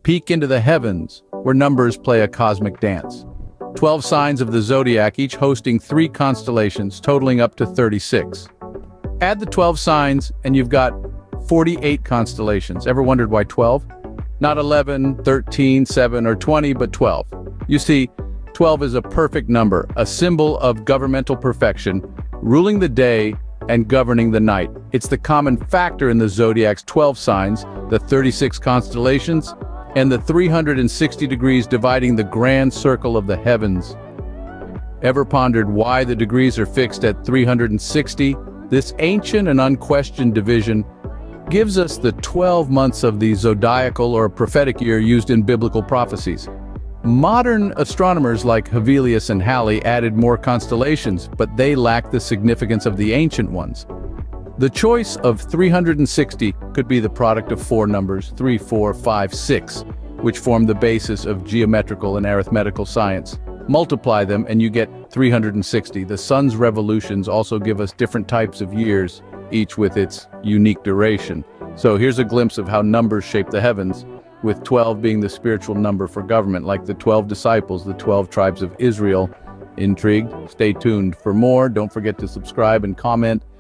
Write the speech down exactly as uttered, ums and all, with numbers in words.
peek into the heavens, where numbers play a cosmic dance. twelve signs of the zodiac, each hosting three constellations, totaling up to thirty-six. Add the twelve signs, and you've got forty-eight constellations. Ever wondered why twelve? Not eleven, thirteen, seven, or twenty, but twelve. You see, twelve is a perfect number, a symbol of governmental perfection, ruling the day and governing the night. It's the common factor in the zodiac's twelve signs, the thirty-six constellations, and the three hundred sixty degrees dividing the grand circle of the heavens. Ever pondered why the degrees are fixed at three hundred sixty? This ancient and unquestioned division gives us the twelve months of the zodiacal or prophetic year used in biblical prophecies. Modern astronomers like Hevelius and Halley added more constellations, but they lack the significance of the ancient ones. The choice of three hundred sixty could be the product of four numbers, three, four, five, six, which form the basis of geometrical and arithmetical science. Multiply them and you get three hundred sixty. The sun's revolutions also give us different types of years, each with its unique duration. So here's a glimpse of how numbers shape the heavens, with twelve being the spiritual number for government, like the twelve disciples, the twelve tribes of Israel. Intrigued? Stay tuned for more. Don't forget to subscribe and comment.